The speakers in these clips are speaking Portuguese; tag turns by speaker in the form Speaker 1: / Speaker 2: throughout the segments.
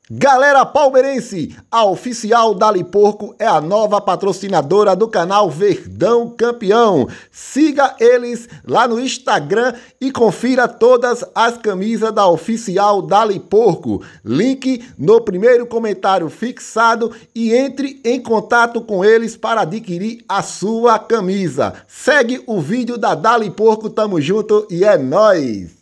Speaker 1: Galera palmeirense, a Oficial Dali Porco é a nova patrocinadora do canal Verdão Campeão. Siga eles lá no Instagram e confira todas as camisas da Oficial Dali Porco. Link no primeiro comentário fixado e entre em contato com eles para adquirir a sua camisa. Segue o vídeo da Dali Porco, tamo junto e é nóis!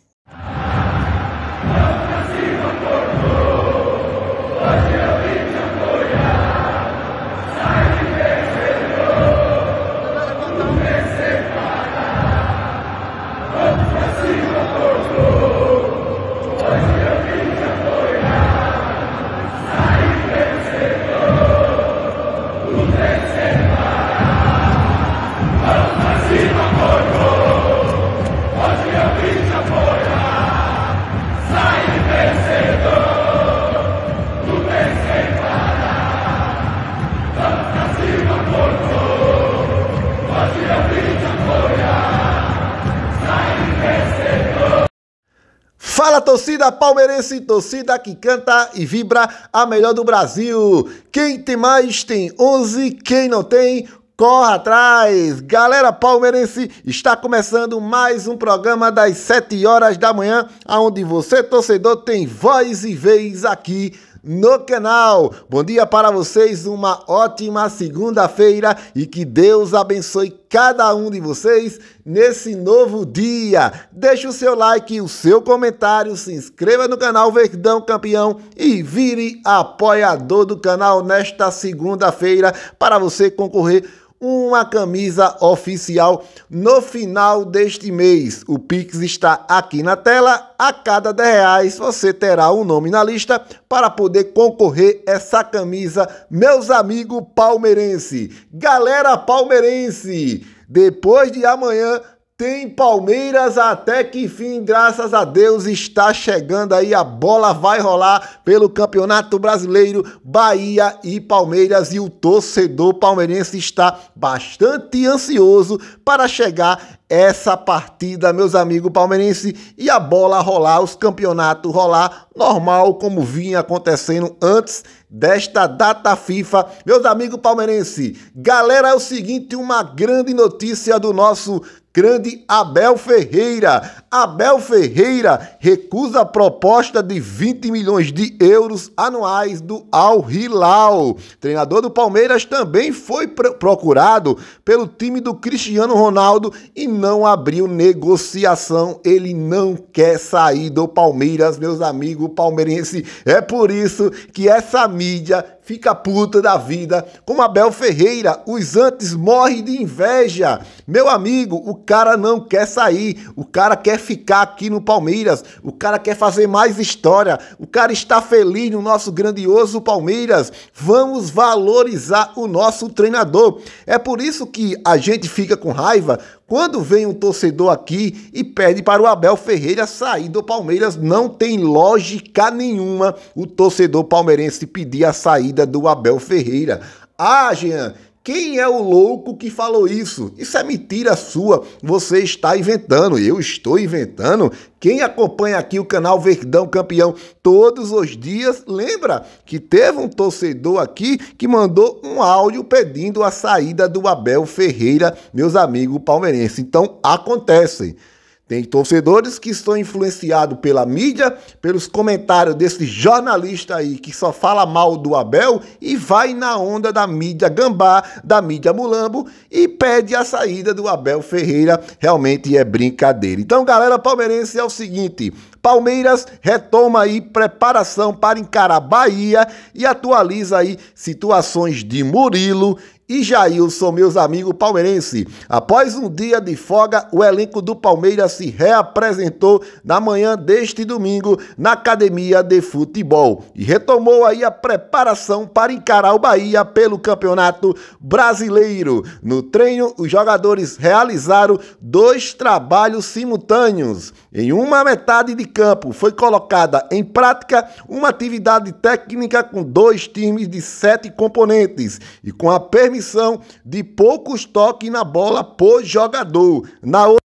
Speaker 1: Fala, torcida palmeirense, torcida que canta e vibra a melhor do Brasil. Quem tem mais tem 11, quem não tem, corre atrás. Galera palmeirense, está começando mais um programa das 7 horas da manhã, onde você, torcedor, tem voz e vez aqui no canal. Bom dia para vocês, uma ótima segunda-feira e que Deus abençoe cada um de vocês nesse novo dia. Deixe o seu like, o seu comentário, se inscreva no canal Verdão Campeão e vire apoiador do canal nesta segunda-feira para você concorrer uma camisa oficial no final deste mês. O Pix está aqui na tela. A cada R$10 você terá um nome na lista para poder concorrer essa camisa, meus amigos palmeirense. Galera palmeirense, depois de amanhã tem Palmeiras até que enfim, graças a Deus, está chegando aí, a bola vai rolar pelo Campeonato Brasileiro, Bahia e Palmeiras, e o torcedor palmeirense está bastante ansioso para chegar essa partida, meus amigos palmeirenses, e a bola rolar, os campeonatos rolar normal, como vinha acontecendo antes desta data FIFA. Meus amigos palmeirenses, galera, é o seguinte, uma grande notícia do nosso grande Abel Ferreira. Abel Ferreira recusa a proposta de 20 milhões de euros anuais do Al Hilal. Treinador do Palmeiras também foi procurado pelo time do Cristiano Ronaldo e não abriu negociação. Ele não quer sair do Palmeiras, meus amigos palmeirenses. É por isso que essa mídia fica puta da vida com Abel Ferreira. Os antes morrem de inveja. Meu amigo, o cara não quer sair, o cara quer ficar aqui no Palmeiras, o cara quer fazer mais história, o cara está feliz no nosso grandioso Palmeiras. Vamos valorizar o nosso treinador. É por isso que a gente fica com raiva quando vem um torcedor aqui e pede para o Abel Ferreira sair do Palmeiras. Não tem lógica nenhuma o torcedor palmeirense pedir a saída do Abel Ferreira. Ah, Jean, quem é o louco que falou isso? Isso é mentira sua, você está inventando, eu estou inventando. Quem acompanha aqui o canal Verdão Campeão todos os dias, lembra que teve um torcedor aqui que mandou um áudio pedindo a saída do Abel Ferreira, meus amigos palmeirenses. Então, acontece. Tem torcedores que estão influenciados pela mídia, pelos comentários desse jornalista aí que só fala mal do Abel e vai na onda da mídia gambá, da mídia mulambo e pede a saída do Abel Ferreira. Realmente é brincadeira. Então, galera palmeirense, é o seguinte: Palmeiras retoma aí preparação para encarar Bahia e atualiza aí situações de Murilo e Jailson, meus amigos palmeirenses. Após um dia de folga, o elenco do Palmeiras se reapresentou na manhã deste domingo na academia de futebol e retomou aí a preparação para encarar o Bahia pelo Campeonato Brasileiro. No treino, os jogadores realizaram 2 trabalhos simultâneos. Em uma metade de campo foi colocada em prática uma atividade técnica com 2 times de 7 componentes e com a permissão de poucos toques na bola por jogador. Na outra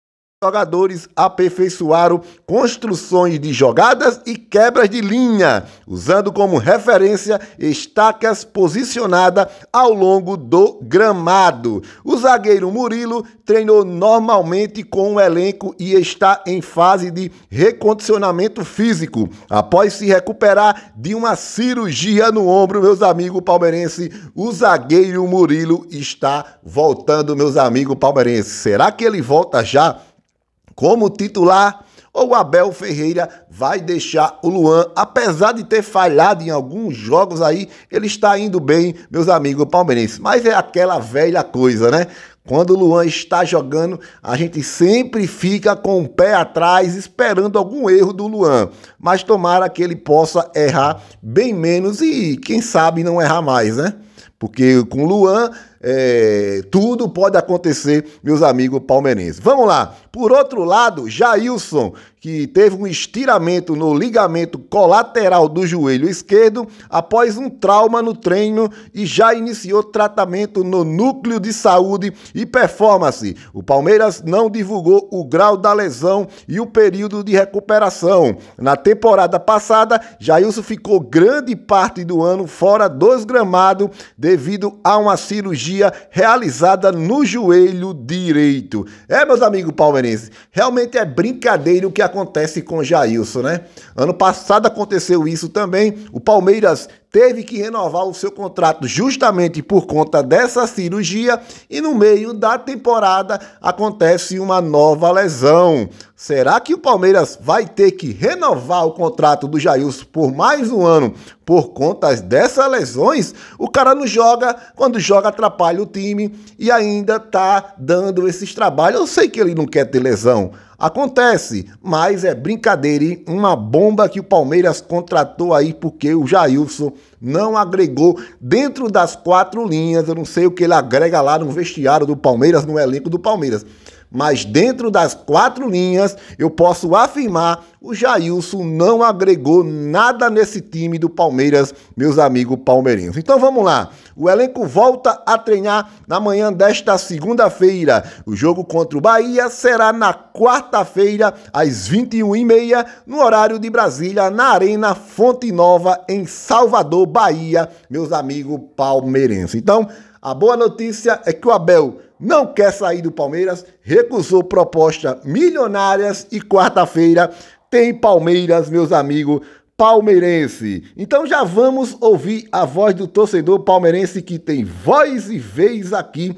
Speaker 1: jogadores aperfeiçoaram construções de jogadas e quebras de linha, usando como referência estacas posicionadas ao longo do gramado. O zagueiro Murilo treinou normalmente com o elenco e está em fase de recondicionamento físico, após se recuperar de uma cirurgia no ombro, meus amigos palmeirenses. O zagueiro Murilo está voltando, meus amigos palmeirenses. Será que ele volta já como titular? Ou o Abel Ferreira vai deixar o Luan, apesar de ter falhado em alguns jogos aí, ele está indo bem, meus amigos palmeirenses. Mas é aquela velha coisa, né? Quando o Luan está jogando, a gente sempre fica com o pé atrás, esperando algum erro do Luan. Mas tomara que ele possa errar bem menos e, quem sabe, não errar mais, né? Porque com o Luan, tudo pode acontecer, meus amigos palmeirenses. Vamos lá. Por outro lado, Jailson, que teve um estiramento no ligamento colateral do joelho esquerdo após um trauma no treino e já iniciou tratamento no núcleo de saúde e performance. O Palmeiras não divulgou o grau da lesão e o período de recuperação. Na temporada passada, Jailson ficou grande parte do ano fora dos gramados devido a uma cirurgia realizada no joelho direito. Meus amigos palmeirenses, realmente é brincadeira o que acontece com o Jailson, né? Ano passado aconteceu isso também. O Palmeiras teve que renovar o seu contrato justamente por conta dessa cirurgia e no meio da temporada acontece uma nova lesão. Será que o Palmeiras vai ter que renovar o contrato do Jailson por mais um ano por conta dessas lesões? O cara não joga, quando joga atrapalha o time e ainda tá dando esses trabalhos. Eu sei que ele não quer ter lesão. Acontece, mas é brincadeira, hein? Uma bomba que o Palmeiras contratou aí porque o Jailson não agregou dentro das 4 linhas. Eu não sei o que ele agrega lá no vestiário do Palmeiras, no elenco do Palmeiras. Mas dentro das 4 linhas, eu posso afirmar, o Jailson não agregou nada nesse time do Palmeiras, meus amigos palmeirenses. Então vamos lá, o elenco volta a treinar na manhã desta segunda-feira. O jogo contra o Bahia será na quarta-feira, às 21h30, no horário de Brasília, na Arena Fonte Nova, em Salvador, Bahia, meus amigos palmeirenses. Então, a boa notícia é que o Abel não quer sair do Palmeiras, recusou propostas milionárias e quarta-feira tem Palmeiras, meus amigos palmeirenses. Então já vamos ouvir a voz do torcedor palmeirense que tem voz e vez aqui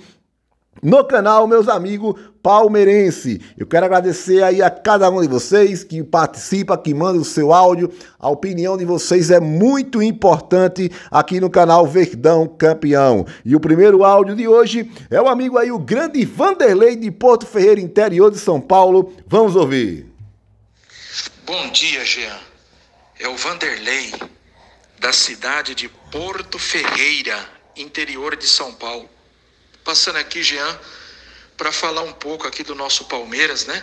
Speaker 1: no canal, meus amigos palmeirense. Eu quero agradecer aí a cada um de vocês que participa, que manda o seu áudio. A opinião de vocês é muito importante aqui no canal Verdão Campeão. E o primeiro áudio de hoje é o amigo aí, o grande Vanderlei de Porto Ferreira, interior de São Paulo. Vamos ouvir.
Speaker 2: Bom dia, Jean. É o Vanderlei, da cidade de Porto Ferreira, interior de São Paulo. Passando aqui, Jean, para falar um pouco aqui do nosso Palmeiras, né?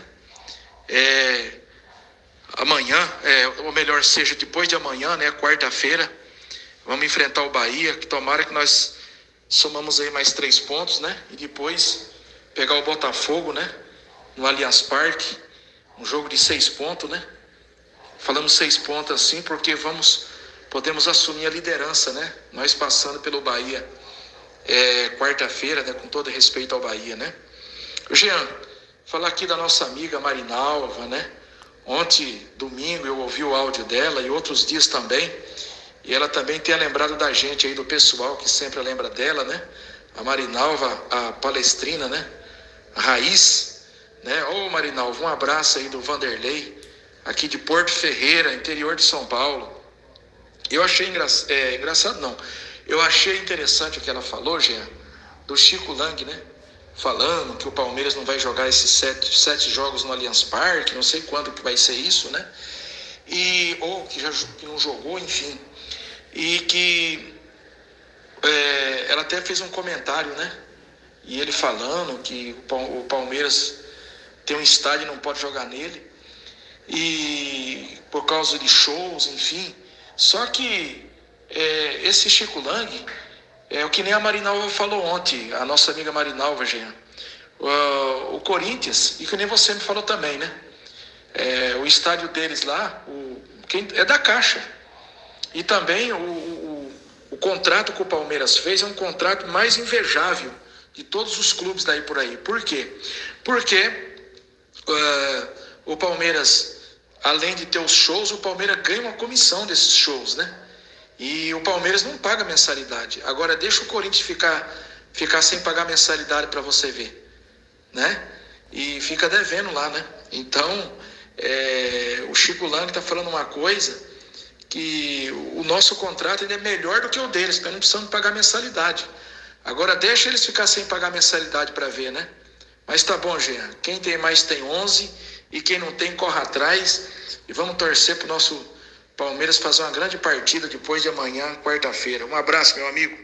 Speaker 2: Amanhã, ou melhor, seja depois de amanhã, né? Quarta-feira, vamos enfrentar o Bahia, que tomara que nós somamos aí mais 3 pontos, né? E depois pegar o Botafogo, né? No Allianz Parque, um jogo de 6 pontos, né? Falamos 6 pontos assim porque podemos assumir a liderança, né? Nós passando pelo Bahia. Quarta-feira, né, com todo respeito ao Bahia, né? Jean, falar aqui da nossa amiga Marinalva, né? Ontem, domingo, eu ouvi o áudio dela e outros dias também, e ela também tem lembrado da gente aí, do pessoal que sempre lembra dela, né? A Marinalva, a palestrina, né? A Raiz, né? Ô Marinalva, um abraço aí do Vanderlei, aqui de Porto Ferreira, interior de São Paulo. Eu achei engraçado, não. Eu achei interessante o que ela falou, Jean, do Chico Lang, né? Falando que o Palmeiras não vai jogar esses 7 jogos no Allianz Parque, não sei quando que vai ser isso, né? Ou que não jogou, enfim. E que ela até fez um comentário, né? E ele falando que o Palmeiras tem um estádio e não pode jogar nele. E por causa de shows, enfim. Só que esse Chico Lang é o que nem a Marinalva falou ontem, a nossa amiga Marinalva, Jean. O Corinthians, e que nem você me falou também, né? O estádio deles lá, é da Caixa. E também o contrato que o Palmeiras fez é um contrato mais invejável de todos os clubes daí por aí. Por quê? Porque o Palmeiras, além de ter os shows, o Palmeiras ganha uma comissão desses shows, né? E o Palmeiras não paga mensalidade. Agora deixa o Corinthians ficar sem pagar mensalidade para você ver, né? E fica devendo lá, né? Então, o Chico Lang está falando uma coisa, que o nosso contrato ainda é melhor do que o deles, porque não precisamos pagar mensalidade. Agora deixa eles ficar sem pagar mensalidade para ver, né? Mas tá bom, Jean. Quem tem mais tem 11, e quem não tem corre atrás. E vamos torcer pro nosso Palmeiras fazer uma grande partida depois de amanhã, quarta-feira. Um abraço, meu amigo.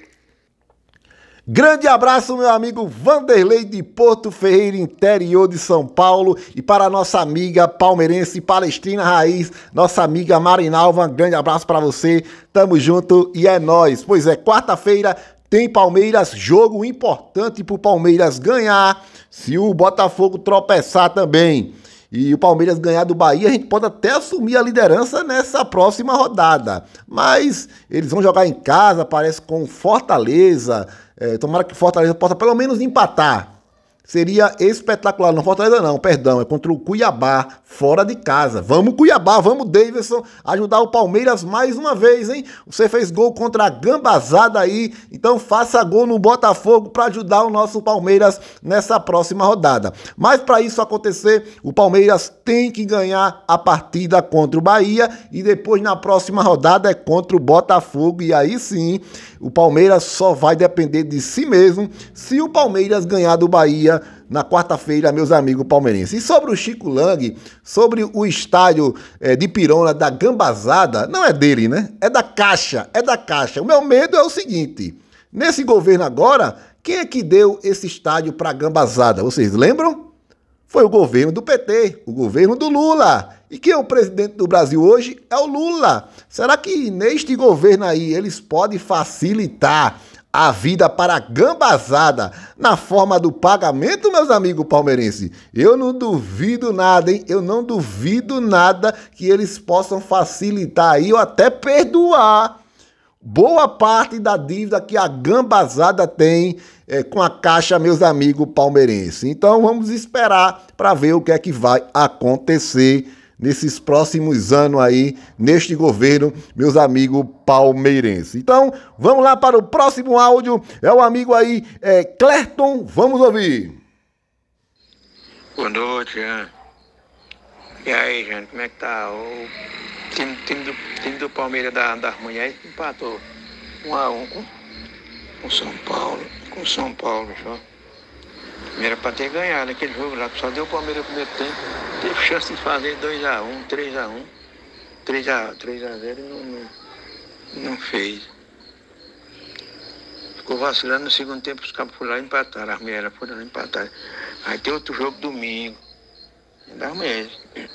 Speaker 1: Grande abraço, meu amigo Vanderlei de Porto Ferreira, interior de São Paulo. E para a nossa amiga palmeirense Palestrina Raiz, nossa amiga Marinalva, um grande abraço para você. Tamo junto e é nóis. Pois é, quarta-feira tem Palmeiras, jogo importante pro Palmeiras ganhar. Se o Botafogo tropeçar também e o Palmeiras ganhar do Bahia, a gente pode até assumir a liderança nessa próxima rodada. Mas eles vão jogar em casa, parece, com Fortaleza. Tomara que Fortaleza possa pelo menos empatar. Seria espetacular. Não, Fortaleza não, perdão. É contra o Cuiabá, fora de casa. Vamos Cuiabá, vamos Davidson, ajudar o Palmeiras mais uma vez, hein? Você fez gol contra a Gambazada aí, então faça gol no Botafogo para ajudar o nosso Palmeiras nessa próxima rodada. Mas para isso acontecer, o Palmeiras tem que ganhar a partida contra o Bahia e depois na próxima rodada é contra o Botafogo. E aí sim, o Palmeiras só vai depender de si mesmo se o Palmeiras ganhar do Bahia na quarta-feira, meus amigos palmeirenses. E sobre o Chico Lang, sobre o estádio de Pirona da Gambazada, não é dele, né? É da Caixa, é da Caixa. O meu medo é o seguinte, nesse governo agora, quem é que deu esse estádio para Gambazada? Vocês lembram? Foi o governo do PT, o governo do Lula. E quem é o presidente do Brasil hoje? É o Lula. Será que neste governo aí eles podem facilitar a vida para a Gambazada na forma do pagamento, meus amigos palmeirenses? Eu não duvido nada, hein? Eu não duvido nada que eles possam facilitar aí ou até perdoar boa parte da dívida que a Gambazada tem com a Caixa, meus amigos palmeirenses. Então vamos esperar para ver o que é que vai acontecer nesses próximos anos aí, neste governo, meus amigos palmeirenses. Então, vamos lá para o próximo áudio. É o amigo aí, Clerton. Vamos ouvir.
Speaker 3: Boa noite, Jean. E aí, Jean, como é que tá? O time do Palmeiras das mulheres empatou 1-1 com São Paulo. Com São Paulo, só. Era para ter ganhado aquele jogo lá, só deu o Palmeiras no primeiro tempo. Teve chance de fazer 2-1, 3-1, 3-0 e não fez. Ficou vacilando no segundo tempo, os cabos foram lá e empataram, as mulheres foram lá e empataram. Aí tem outro jogo domingo, das mulheres.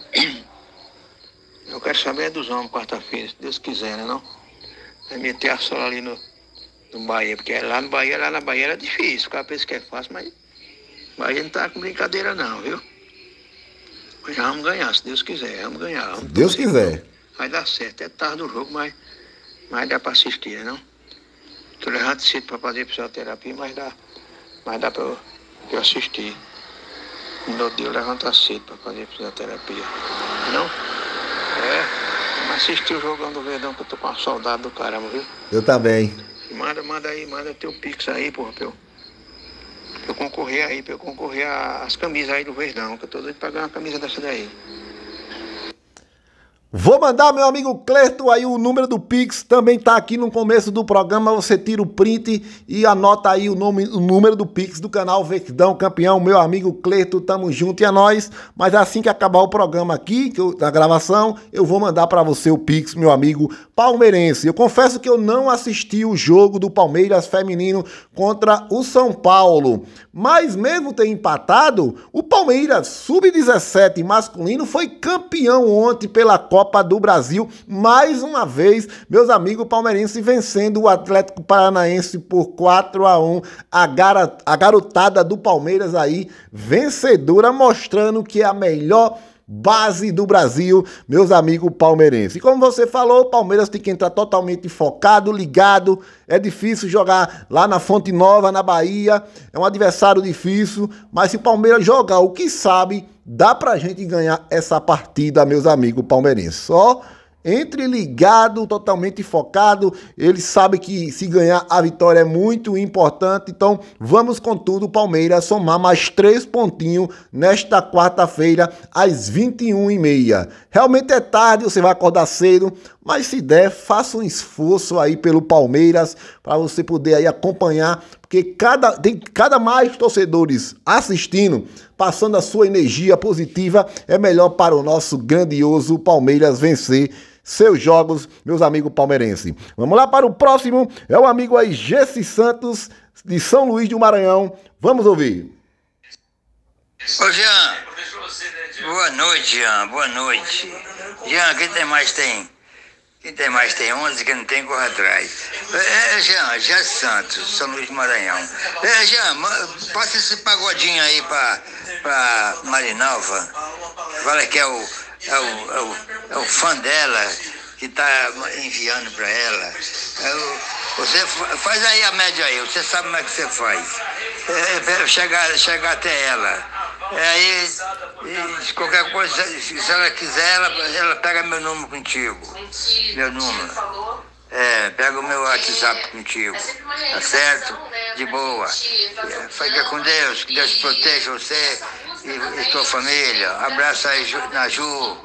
Speaker 3: Eu quero saber dos homens quarta-feira, se Deus quiser, né não? Vai meter a sola ali no Bahia, porque lá na Bahia era difícil, o cara pensa que é fácil, mas Bahia não tá com brincadeira não, viu? Mas já vamos ganhar, se Deus quiser, vamos ganhar. Vamos
Speaker 1: Deus quiser.
Speaker 3: Vai dar certo, é tarde do jogo, mas dá para assistir, não? Tô levando cedo para fazer fisioterapia, mas dá para eu assistir. Meu Deus, levanta cedo para fazer fisioterapia. Não? Vamos assistir o jogão do Verdão, que eu tô com uma saudade do caramba, viu?
Speaker 1: Eu também.
Speaker 3: Manda aí, manda teu Pix aí, porra, pra eu concorrer às camisas aí do Verdão, que eu tô doido pra ganhar uma camisa dessa daí.
Speaker 1: Vou mandar, meu amigo Clerto, aí o número do Pix, também tá aqui no começo do programa, você tira o print e anota aí o número do Pix do canal Verdão Campeão, meu amigo Clerto, tamo junto e é nóis. Mas assim que acabar o programa aqui, da gravação, eu vou mandar pra você o Pix, meu amigo palmeirense. Eu confesso que eu não assisti o jogo do Palmeiras feminino contra o São Paulo, mas mesmo ter empatado, o Palmeiras sub-17 masculino foi campeão ontem pela Copa Copa do Brasil. Mais uma vez, meus amigos palmeirenses vencendo o Atlético Paranaense por 4-1. A garotada do Palmeiras aí, vencedora, mostrando que é a melhor base do Brasil, meus amigos palmeirenses. E como você falou, o Palmeiras tem que entrar totalmente focado, ligado. É difícil jogar lá na Fonte Nova, na Bahia. É um adversário difícil, mas se o Palmeiras jogar o que sabe, dá pra gente ganhar essa partida, meus amigos palmeirenses. Só entre ligado, totalmente focado. Ele sabe que se ganhar a vitória é muito importante. Então vamos com tudo, Palmeiras, somar mais 3 pontinhos nesta quarta-feira às 21h30. Realmente é tarde, você vai acordar cedo, mas se der, faça um esforço aí pelo Palmeiras para você poder aí acompanhar, porque tem cada mais torcedores assistindo, passando a sua energia positiva, é melhor para o nosso grandioso Palmeiras vencer seus jogos, meus amigos palmeirenses. Vamos lá para o próximo, é o amigo aí Jesse Santos, de São Luís do Maranhão. Vamos ouvir.
Speaker 4: Ô Jean, boa noite, Jean, boa noite. Jean, quem tem mais tem? Quem tem mais tem 11, quem não tem corre atrás. Jean, Jesse Santos, São Luís do Maranhão. Jean, passa esse pagodinho aí pra Marinalva. Fala que é o fã dela que tá enviando pra ela. Você faz aí a média aí, você sabe como é que você faz. Chegar até ela. Aí, qualquer coisa, se ela quiser, ela pega meu número contigo. Meu número. Pega o meu WhatsApp contigo. Tá certo? De boa. Fica com Deus, que Deus proteja você e sua família. Abraço aí na Ju.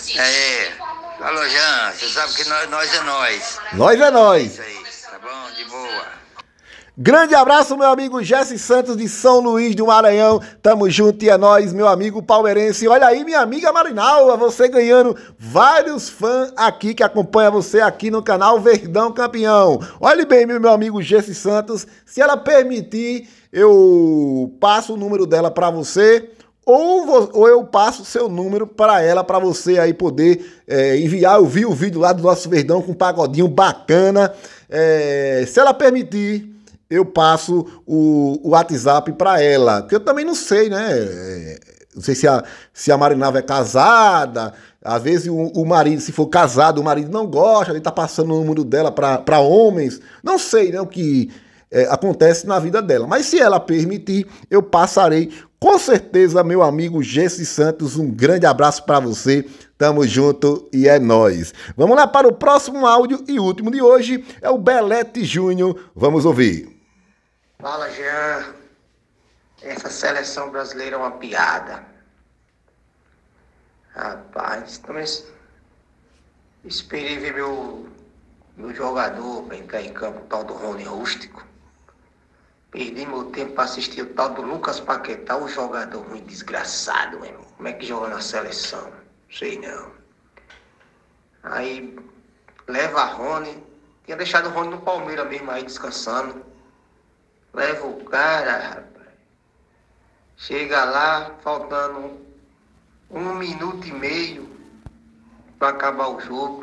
Speaker 4: Alô, Jean, você sabe que nós é nós.
Speaker 1: Nós é nós.
Speaker 4: Isso aí, tá bom? De boa.
Speaker 1: Grande abraço, meu amigo Jesse Santos de São Luís do Maranhão. Tamo junto e é nóis, meu amigo palmeirense. Olha aí, minha amiga Marinalva, você ganhando vários fãs aqui que acompanham você aqui no canal Verdão Campeão. Olhe bem, meu amigo Jesse Santos, se ela permitir, eu passo o número dela para você. Ou eu passo o seu número para ela, para você aí poder enviar. Eu vi o vídeo lá do nosso Verdão com um pagodinho bacana. Se ela permitir, eu passo o WhatsApp para ela. Porque eu também não sei, né? Não sei se a Marinalva é casada. Às vezes o marido, se for casado, o marido não gosta, ele tá passando o número dela para homens. Não sei, né, o que acontece na vida dela. Mas se ela permitir, eu passarei. Com certeza, meu amigo Jesse Santos, um grande abraço para você. Tamo junto e é nóis. Vamos lá para o próximo áudio e último de hoje. É o Belete Júnior. Vamos ouvir.
Speaker 5: Fala, Jean. Essa seleção brasileira é uma piada. Rapaz, também esperei ver meu jogador para entrar em campo, o tal do Rony Rústico. Perdi meu tempo para assistir o tal do Lucas Paquetá, o jogador ruim, desgraçado, meu irmão. Como é que joga na seleção? Sei não. Aí leva a Rony. Tinha deixado o Rony no Palmeiras mesmo aí descansando. Leva o cara, rapaz. Chega lá, faltando 1 minuto e meio para acabar o jogo.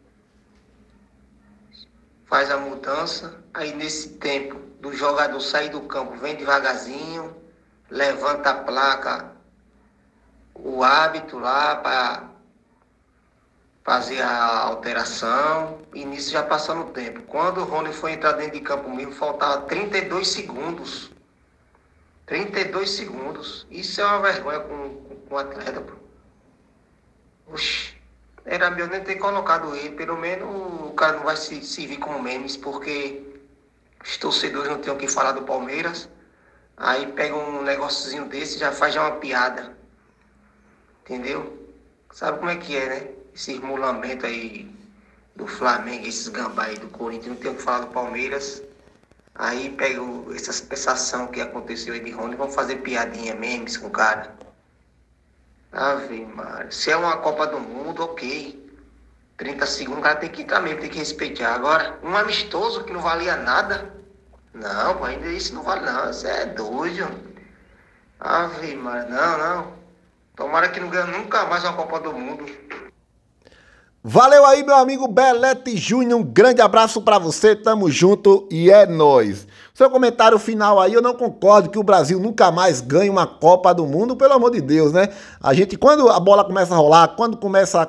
Speaker 5: Faz a mudança. Aí nesse tempo do jogador sair do campo, vem devagarzinho, levanta a placa, o hábito lá para fazer a alteração, e nisso já passando o tempo. Quando o Rony foi entrar dentro de campo mesmo, faltava 32 segundos. 32 segundos. Isso é uma vergonha com o atleta, pô. Oxi, era melhor nem ter colocado ele. Pelo menos o cara não vai se servir como memes, porque os torcedores não têm o que falar do Palmeiras. Aí pega um negóciozinho desse e já faz uma piada. Entendeu? Sabe como é que é, né? Esse mulamento aí do Flamengo, esses gambá aí do Corinthians, não tem o que falar do Palmeiras. Aí pega essa sensação que aconteceu aí de Rony, vão fazer piadinha, memes com o cara. Ave Maria. Se é uma Copa do Mundo, ok. 30 segundos, o cara tem que entrar mesmo, tem que respeitar. Agora, um amistoso que não valia nada. Não, ainda isso não vale não. Isso é doido. Ave Maria. Não. Tomara que não ganhe nunca mais uma Copa do Mundo.
Speaker 1: Valeu aí, meu amigo Belete Júnior, um grande abraço pra você, tamo junto e é nóis. Seu comentário final aí, eu não concordo que o Brasil nunca mais ganhe uma Copa do Mundo, pelo amor de Deus, né? A gente, quando a bola começa a rolar, quando começa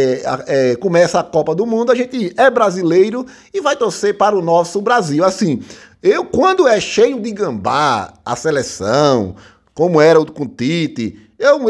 Speaker 1: a Copa do Mundo, a gente é brasileiro e vai torcer para o nosso Brasil. Assim, quando é cheio de gambá, a seleção, como era com o Tite,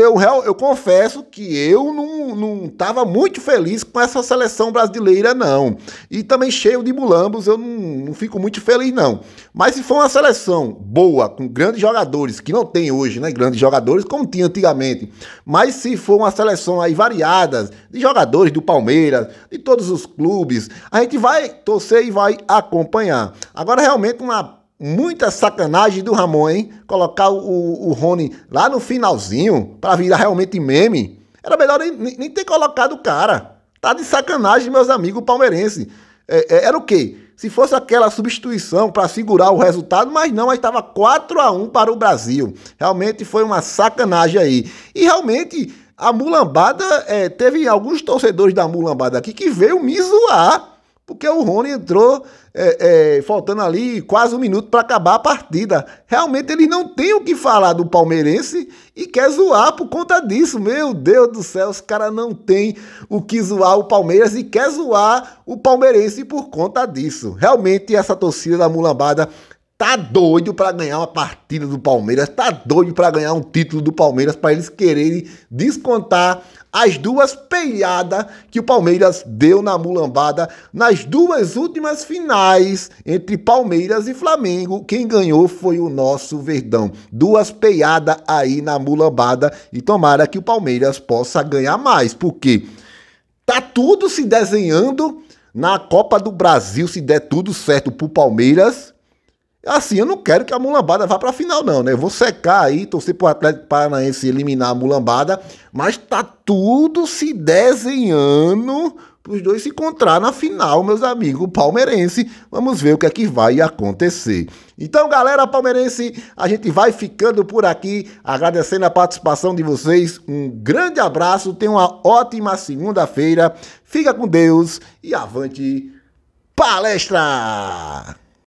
Speaker 1: eu confesso que eu não estava muito feliz com essa seleção brasileira, não. E também cheio de mulambos, eu não fico muito feliz, não. Mas se for uma seleção boa, com grandes jogadores, que não tem hoje, né? Grandes jogadores, como tinha antigamente. Mas se for uma seleção aí variada, de jogadores do Palmeiras, de todos os clubes, a gente vai torcer e vai acompanhar. Agora, realmente, muita sacanagem do Ramon, hein? Colocar o Rony lá no finalzinho pra virar realmente meme. Era melhor nem ter colocado o cara. Tá de sacanagem, meus amigos palmeirenses. Era o quê? Se fosse aquela substituição para segurar o resultado, mas não, aí estava 4-1 para o Brasil. Realmente foi uma sacanagem aí. E realmente a mulambada, teve alguns torcedores da mulambada aqui que veio me zoar. Porque o Rony entrou faltando ali quase um minuto para acabar a partida. Realmente ele não tem o que falar do palmeirense e quer zoar por conta disso. Meu Deus do céu, os caras não tem o que zoar o Palmeiras e quer zoar o palmeirense por conta disso. Realmente essa torcida da mulambada tá doido para ganhar uma partida do Palmeiras, tá doido para ganhar um título do Palmeiras, para eles quererem descontar as duas peiadas que o Palmeiras deu na mulambada nas duas últimas finais entre Palmeiras e Flamengo. Quem ganhou foi o nosso Verdão. Duas peiadas aí na mulambada e tomara que o Palmeiras possa ganhar mais, porque tá tudo se desenhando na Copa do Brasil, se der tudo certo pro Palmeiras. Assim, eu não quero que a mulambada vá pra final, não, né? Eu vou secar aí, torcer pro Atlético Paranaense eliminar a mulambada, mas tá tudo se desenhando pros dois se encontrar na final, meus amigos palmeirense. Vamos ver o que é que vai acontecer. Então, galera palmeirense, a gente vai ficando por aqui, agradecendo a participação de vocês. Um grande abraço, tenha uma ótima segunda-feira. Fica com Deus e avante palestra!